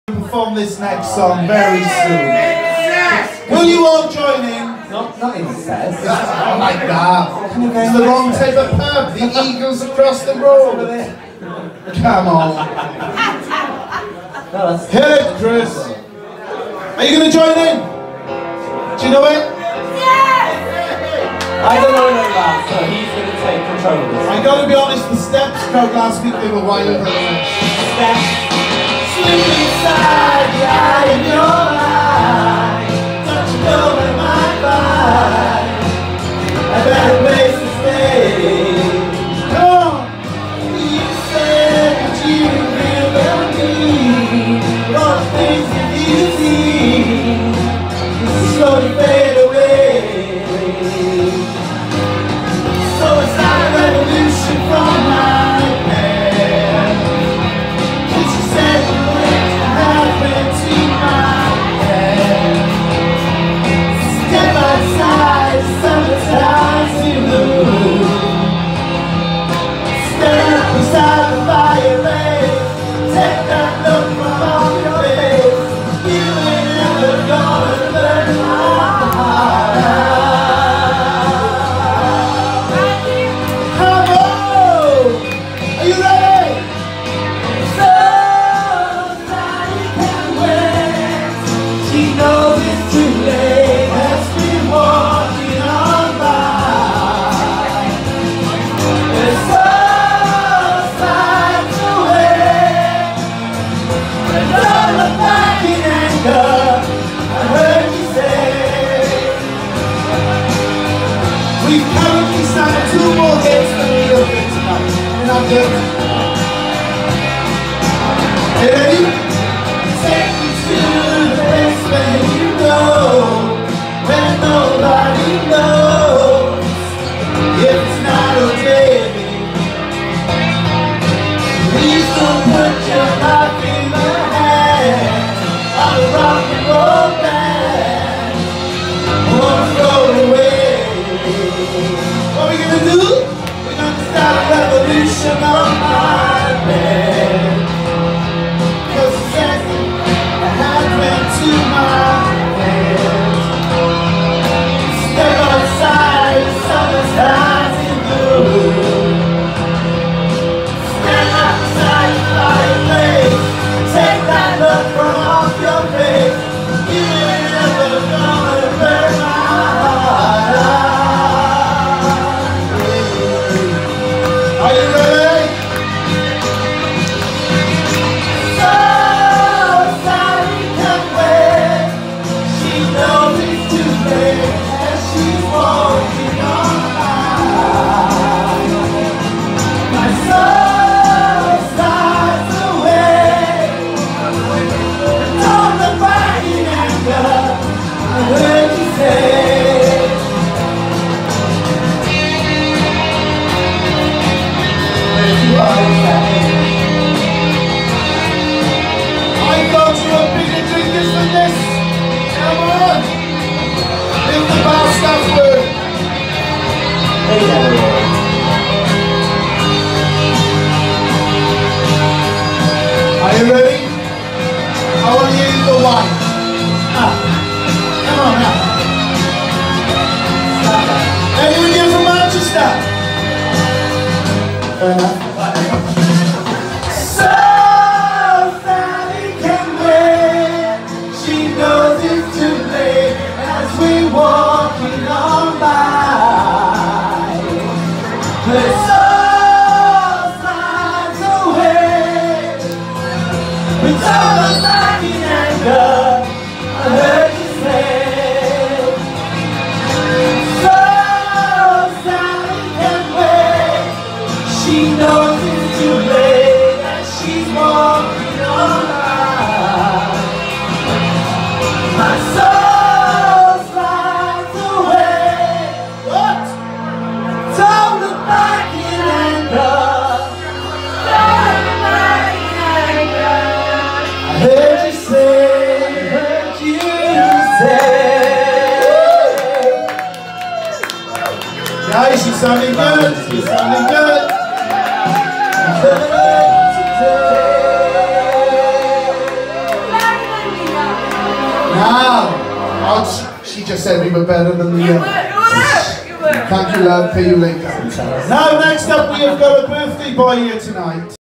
Perform this next song very soon. Will you all join in? Not incest. Oh my God! It's the wrong type of pub. The Eagles across the road. Come on. Hit it, Chris. Are you going to join in? Do you know it? Yes! I don't know that, so he's going to take control of this. I got to be honest, the Steps crowd last week, they were wild. Steps. Slip inside the eye in your eye, touching over my body. A better place to stay. Come on. You said that you remember me. All the things that you see slowly fade away. So it's not a revolution from my past. Cause you said you went to happen to my head. Step outside, summertime's in the mood. Stand beside the fire blaze. Take that look from off your face. You ain't never gonna learn my heart out. Come on! Are you ready? Somebody can wait. She knows it's too late. Has been walking on by. There's some signs away. But don't look back in anger. I heard you say we've currently signed 2 more hits than we opened tonight. And I'm good. You ready? Take me to the place where you go, where nobody knows if it's not okay. Please don't put your life in the hands of a rock and roll band. Won't go away. What are we gonna do? We're gonna start a revolution on my bed. Cause the second I had went to my head. Step outside, the summer's hot in the room. Stand outside the fireplace. Take that look from off your face. You ain't never gonna burn my heart out. Are you ready? So sorry, can't wait. She knows it's too late as she's walking on by. My soul slides away. Don't look back in anger. I heard you say you always have it. I thought you were bigger drinkers than this. Come on. Leave the bar stuff through. They never will. Are you ready? I want you to wine. Come on now. Anyone here from Manchester? Fair enough. So Sally can wait. She knows it's too late as we walking on by. Her soul slides away. We don't look back in anger. I heard you say. So Sally can wait. She knows it's too late as she's walking on by. My soul slides away. What? Don't look back in anger. Don't look back in anger. I heard you say, heard you say. Guys, you're sounding good. You're sounding good. Today. Now, she just said we were better than the Thank you, love. Pay you later. Now, next up, we have got a birthday boy here tonight.